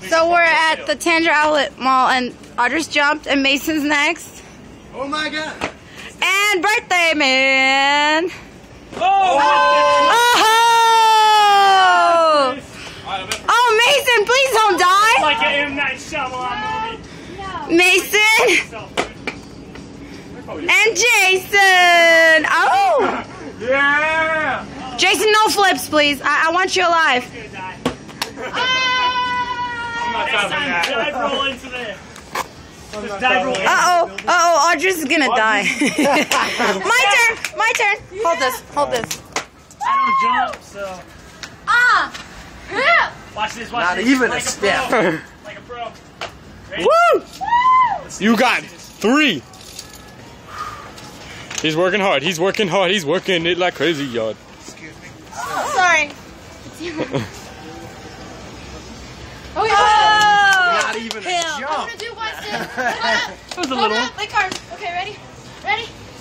So we're at the Tandra Outlet Mall, and Audra's jumped, and Mason's next. Oh my God! And birthday man. Oh! Oh, Mason, please don't die. Like an M. Night Shyamalan movie. Mason and Jason. Oh. Yeah! Jason, no flips, please. I want you alive. He's gonna die. I'm not Next stopping time, that. dive roll into there. Just dive roll. Uh-oh, Audra's gonna die. My turn. Hold this. I don't jump, so. Watch this, Not even a step. Like a pro. Ready? Woo! You got 3. He's working hard. He's working it like crazy, y'all. Sorry. Not even a jump. I'm gonna do one step. That was a little. My card. Okay, ready?